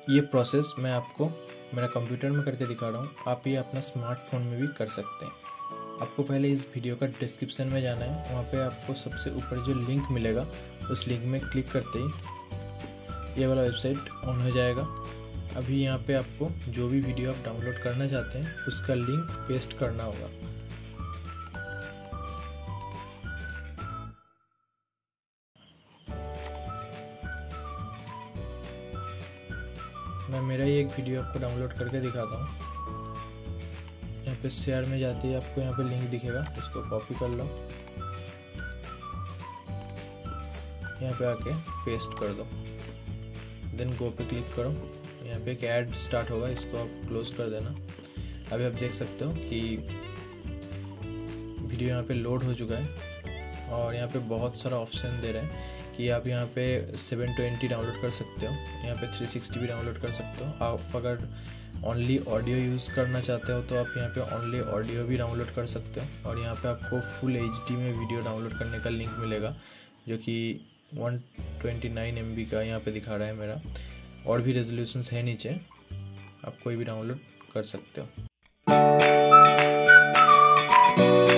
ये प्रोसेस मैं आपको मेरा कंप्यूटर में करके दिखा रहा हूँ, आप ये अपना स्मार्टफोन में भी कर सकते हैं। आपको पहले इस वीडियो का डिस्क्रिप्शन में जाना है, वहाँ पे आपको सबसे ऊपर जो लिंक मिलेगा उस लिंक में क्लिक करते ही ये वाला वेबसाइट ऑन हो जाएगा। अभी यहाँ पे आपको जो भी वीडियो आप डाउनलोड करना चाहते हैं उसका लिंक पेस्ट करना होगा। मैं मेरा ही एक वीडियो आपको डाउनलोड करके दिखाता हूँ। यहाँ पे शेयर में जाते ही आपको यहाँ पे लिंक दिखेगा, इसको कॉपी कर लो, यहाँ पे आके पेस्ट कर दो, देन गो पे क्लिक करो। यहाँ पे एक ऐड स्टार्ट होगा, इसको आप क्लोज कर देना। अभी आप देख सकते हो कि वीडियो यहाँ पे लोड हो चुका है और यहाँ पे बहुत सारा ऑप्शन दे रहे हैं कि आप यहाँ पे 720 डाउनलोड कर सकते हो, यहाँ पे 360 भी डाउनलोड कर सकते हो। आप अगर ओनली ऑडियो यूज़ करना चाहते हो तो आप यहाँ पे ओनली ऑडियो भी डाउनलोड कर सकते हो। और यहाँ पे आपको फुल HD में वीडियो डाउनलोड करने का लिंक मिलेगा, जो कि 129 MB का यहाँ पे दिखा रहा है मेरा। और भी रेजोल्यूशंस है नीचे, आप कोई भी डाउनलोड कर सकते हो।